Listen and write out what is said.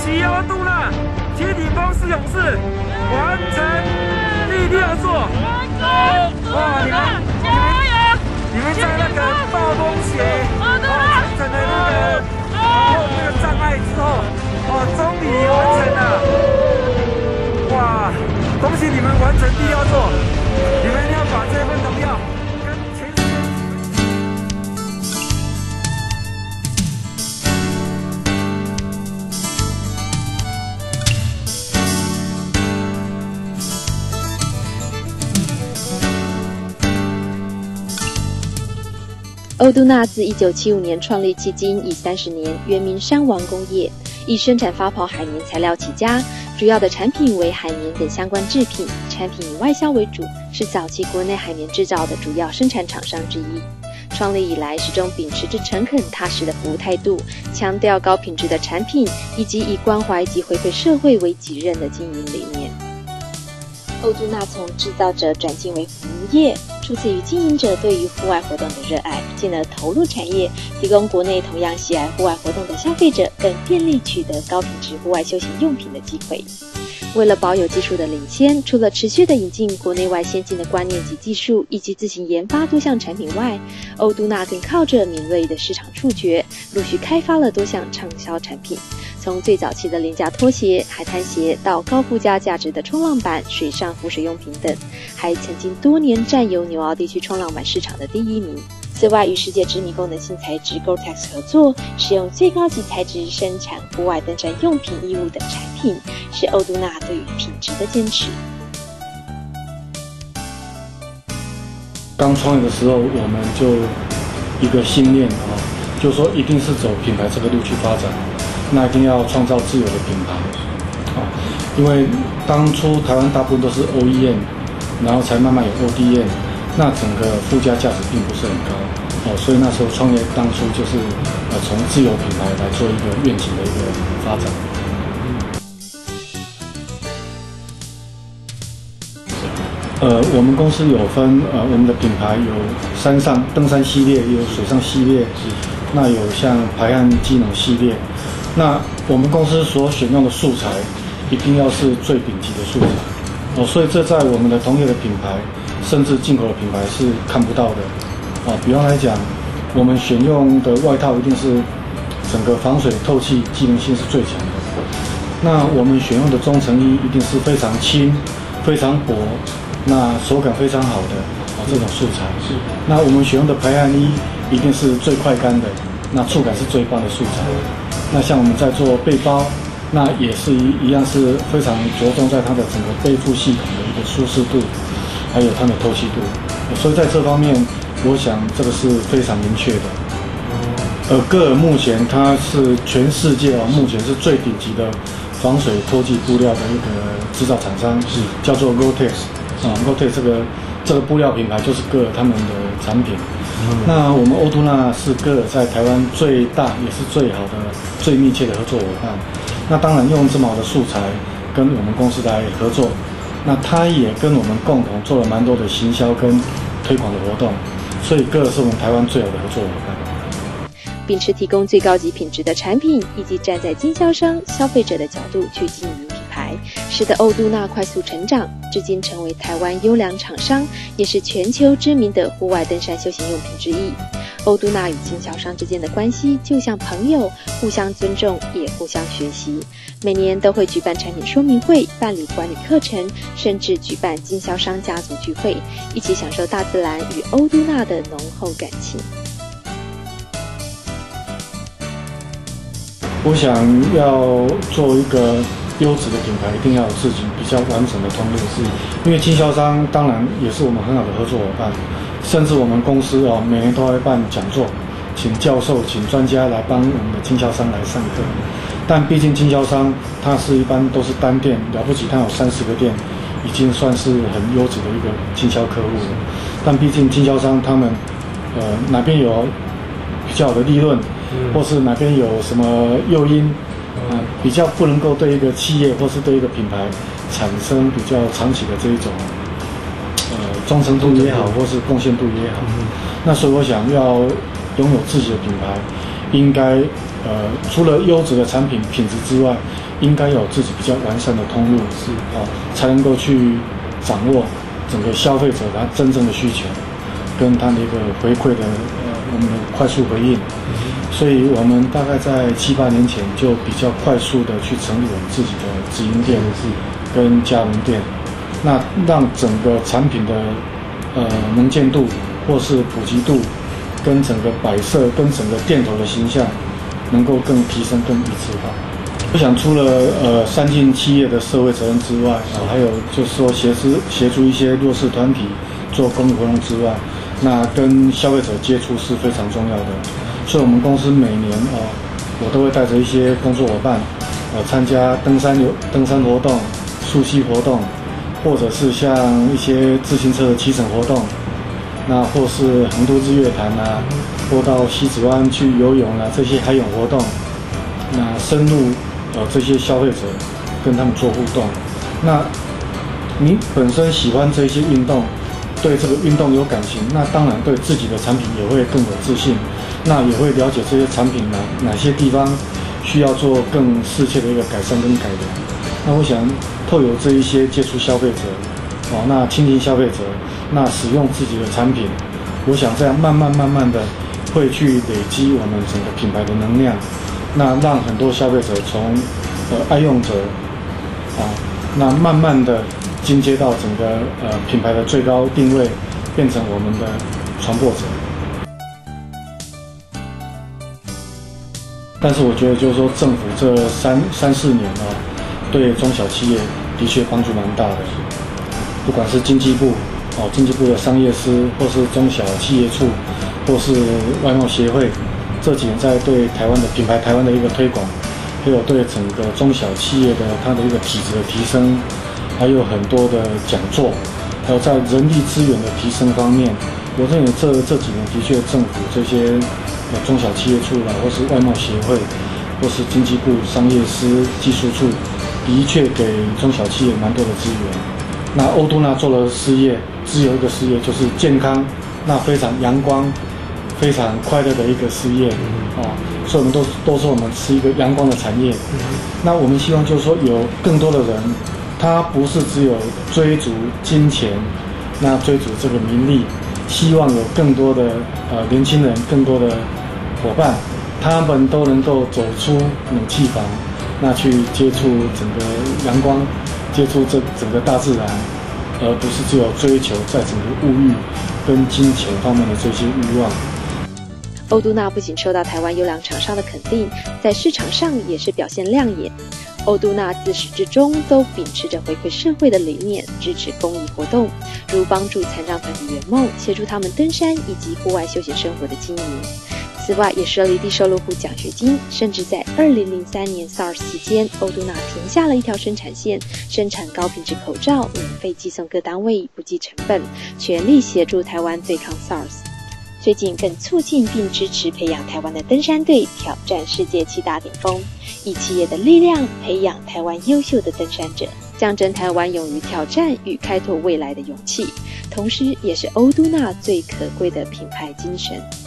喜欧都纳集体风势勇士完成第6座。哇，你们在那个暴风雪层层的那个障碍之后，终于完成了。哇，恭喜你们完成第6座，你们要把这份荣耀跟全世界。 欧都纳自1975年创立迄今已30年，原名山王工业，以生产发泡海绵材料起家，主要的产品为海绵等相关制品，产品以外销为主，是早期国内海绵制造的主要生产厂商之一。创立以来，始终秉持着诚恳踏实的服务态度，强调高品质的产品，以及以关怀及回馈社会为己任的经营理念。欧都纳从制造者转进为服务业，出自于经营者对于户外活动的热爱，进而投入产业，提供国内同样喜爱户外活动的消费者更便利取得高品质户外休闲用品的机会。为了保有技术的领先，除了持续的引进国内外先进的观念及技术，以及自行研发多项产品外，欧都纳更靠着敏锐的市场触觉，陆续开发了多项畅销产品。从最早期的廉价拖鞋、海滩鞋，到高附加价值的冲浪板、水上浮水用品等，还曾经多年占有纽澳地区冲浪板市场的第1名。此外，与世界知名功能性材质 Gore-Tex 合作，使用最高级材质生产户外登山用品、衣物等产品，是欧都纳对于品质的坚持。 刚创业的时候，我们就一个信念就是说一定是走品牌这个路去发展。那一定要创造自有的品牌，因为当初台湾大部分都是 OEM， 然后才慢慢有 ODM， 那整个附加价值并不是很高，所以那时候创业当初就是从自有品牌来做一个愿景的一个发展。我们公司有分我们的品牌有山上登山系列，也有水上系列，那有像排汗机能系列。那我们公司所选用的素材一定要是最顶级的素材所以这在我们的同业的品牌甚至进口的品牌是看不到的比方来讲，我们选用的外套一定是整个防水透气机能性是最强的。那我们选用的中层衣一定是非常轻、非常薄，那手感非常好的这种素材。那我们选用的排汗衣一定是最快干的，那触感是最棒的素材。那像我们在做背包，那也是一样是非常着重在它的整个背负系统的一个舒适度，还有它的透气度。所以在这方面，我想这个是非常明确的。戈尔目前它是全世界目前是最顶级的防水脱剂布料的一个制造厂商，叫做 Gore-Tex。Gore-Tex 这个布料品牌就是戈尔他们的产品。那我们欧都纳是戈尔在台湾最大也是最好的、最密切的合作伙伴。那当然用这么好的素材跟我们公司来合作，那他也跟我们共同做了蛮多的行销跟推广的活动，所以戈尔是我们台湾最好的合作伙伴。 秉持提供最高级品质的产品，以及站在经销商、消费者的角度去经营品牌，使得欧都纳快速成长，至今成为台湾优良厂商，也是全球知名的户外登山休闲用品之一。欧都纳与经销商之间的关系就像朋友，互相尊重，也互相学习。每年都会举办产品说明会，办理管理课程，甚至举办经销商家族聚会，一起享受大自然与欧都纳的浓厚感情。 我想要做一个优质的品牌，一定要有自己比较完整的通路，因为经销商当然也是我们很好的合作伙伴，甚至我们公司每年都会办讲座，请教授、请专家来帮我们的经销商来上课。但毕竟经销商他是一般都是单店，了不起他有30个店，已经算是很优质的一个经销客户了。但毕竟经销商他们哪边有比较好的利润，或是哪边有什么诱因比较不能够对一个企业或是对一个品牌产生比较长期的这一种忠诚度也好，或是贡献度也好。那所以我想要拥有自己的品牌，应该除了优质的产品品质之外，应该有自己比较完善的通路，才能够去掌握整个消费者他真正的需求，跟他的一个回馈的我们的快速回应。所以我们大概在7、8年前就比较快速的去成立我们自己的直营店跟加盟店，那让整个产品的能见度或是普及度，跟整个摆设跟整个店头的形象能够更提升更一致化。我想除了善尽企业的社会责任之外，还有就是说协助一些弱势团体做公益活动之外，那跟消费者接触是非常重要的。所以我们公司每年我都会带着一些工作伙伴参加登山活动、溯溪活动，或者是像一些自行车的骑乘活动，那或是横渡日月潭啊，或到西子湾去游泳啊，这些海泳活动，那深入这些消费者，跟他们做互动。那你本身喜欢这些运动，对这个运动有感情，那当然对自己的产品也会更有自信，那也会了解这些产品哪些地方需要做更适切的一个改善跟改良。那我想透过这一些接触消费者，那亲近消费者，那使用自己的产品，我想这样慢慢的会去累积我们整个品牌的能量，那让很多消费者从爱用者那慢慢的进阶到整个品牌的最高定位，变成我们的传播者。但是我觉得就是说，政府这3、4年对中小企业的确帮助蛮大的。不管是经济部的商业司，或是中小企业处，或是外贸协会，这几年在对台湾的品牌、台湾的一个推广，还有对整个中小企业的它的一个体质的提升，还有很多的讲座，还有在人力资源的提升方面，我认为这几年的确政府这些中小企业处啦，或是外贸协会，或是经济部商业司、技术处，的确给中小企业蛮多的资源。那欧都纳做了事业，只有一个事业就是健康，那非常阳光、非常快乐的一个事业所以我们都说我们是一个阳光的产业。那我们希望就是说有更多的人，他不是只有追逐金钱，那追逐这个名利，希望有更多的年轻人、更多的伙伴，他们都能够走出冷气房，那去接触整个阳光，接触这整个大自然，而不是只有追求在整个物欲跟金钱方面的这些欲望。 欧都纳不仅受到台湾优良厂商的肯定，在市场上也是表现亮眼。欧都纳自始至终都秉持着回馈社会的理念，支持公益活动，如帮助残障团体圆梦，协助他们登山以及户外休闲生活的经营。此外，也设立低收入户奖学金，甚至在2003年 SARS 期间，欧都纳停下了一条生产线，生产高品质口罩，免费寄送各单位，不计成本，全力协助台湾对抗 SARS。最近更促进并支持培养台湾的登山队，挑战世界7大顶峰，以企业的力量培养台湾优秀的登山者，象征台湾勇于挑战与开拓未来的勇气，同时也是欧都纳最可贵的品牌精神。